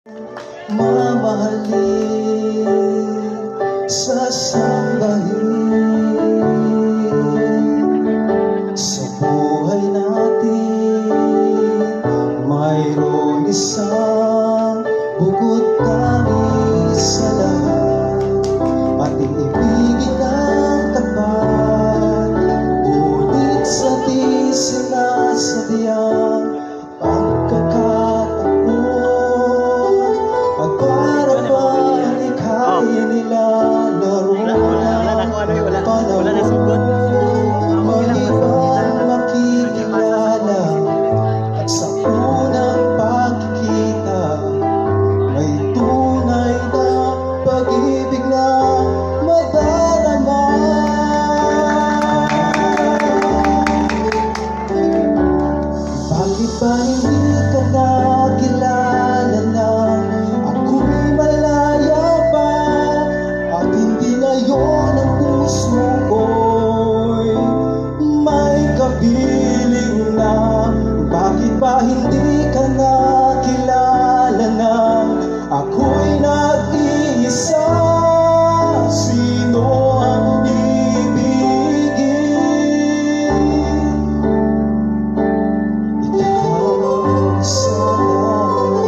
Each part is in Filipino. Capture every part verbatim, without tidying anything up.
mamahalin, sasambahin. Sa buhay natin mayroon isang bukod tanis sa lahat, ating ibigin ng tapat, ngunit sa di sinasadyang pagkakataon, at para bang ika'y nilalaro ng panahon. Mali bang makikilala at sa unang pagkikita may tunay na pag-ibig na madarama. Bakit ba hindi ka nakilala na ako'y malaya pa, at hindi ngayon ang puso ko'y may kapiling na? Bakit ba hindi ka nakilala na ako'y nag-iisa? Sino ang ibigin? Ikaw sana.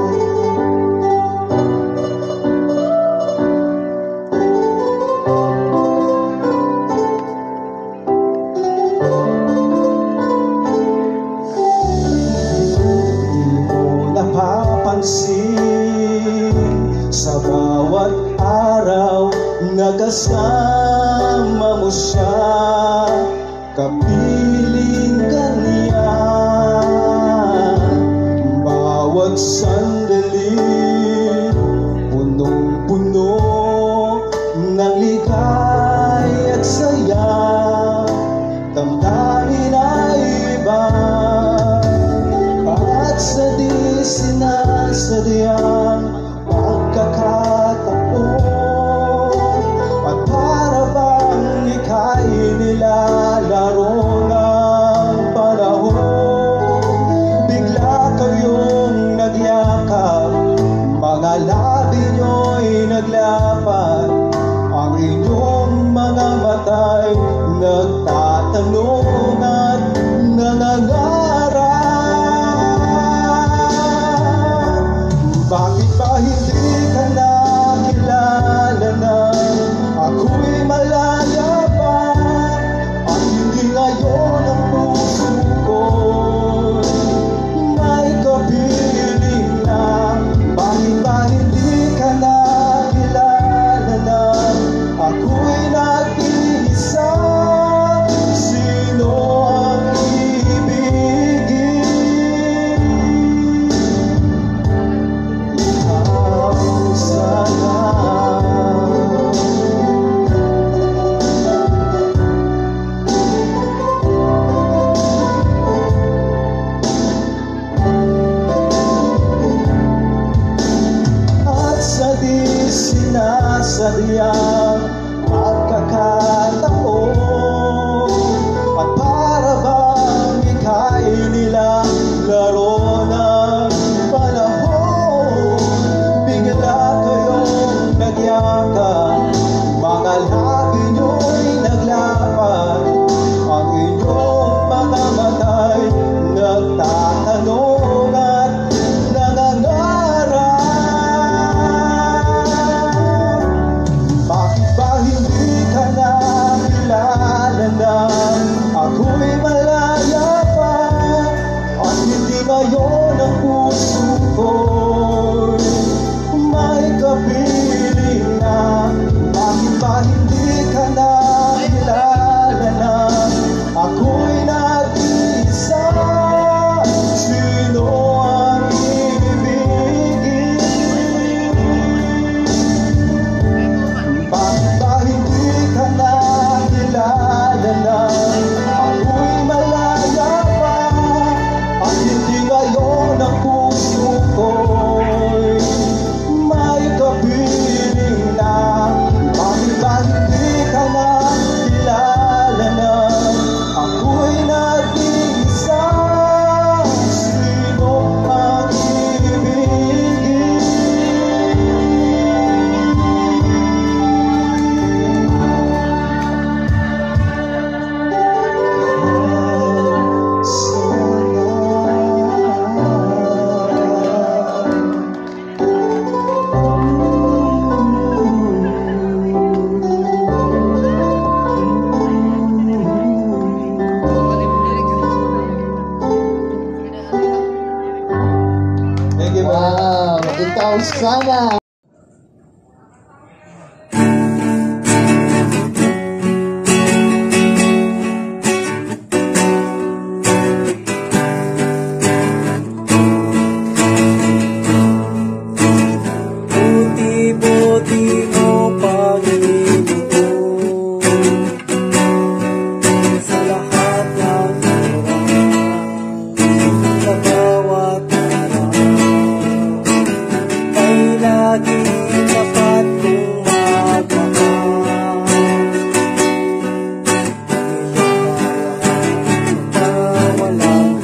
Di mo napapansin sa bawat araw na kasama mo siya, kapiling ka niya. Bawat sandali punong-puno ng ligay at saya, damdamin ay iba, at sa di sinasadyang pagkakataon, at para bang ika'y nilalaro ng panahon, bigla kayong nagyakap, mga labi nyo'y naglapat, ang inyong mga mata'y nagtatanong at nangangarap. Bakit ba hindi ka nakilala na ako'y malaya pa, at hindi ngayon ang puso ko may kapiling na? Bakit ba hindi ka nakilala na ako'y nag-iisa? Sino ang ibigin? Ikaw sana. Sana! Buti-buti mo, Panginoon, sa lahat ng oras, sa bawat araw, ay laging tapat kong magmahal. Iyong bawat na walang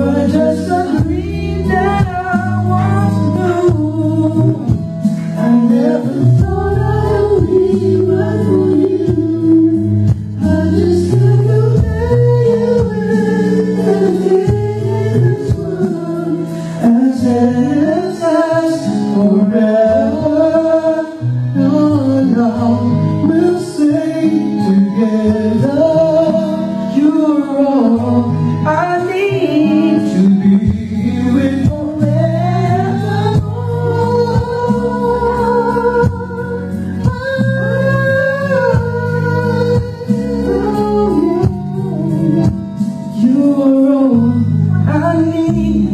were just a dream that I once knew. I never thought I would leave but for you. I just can't compare you with anything in this world. As endless as forever, you and I will stay together. You're all I need to be with forever. You're all I need.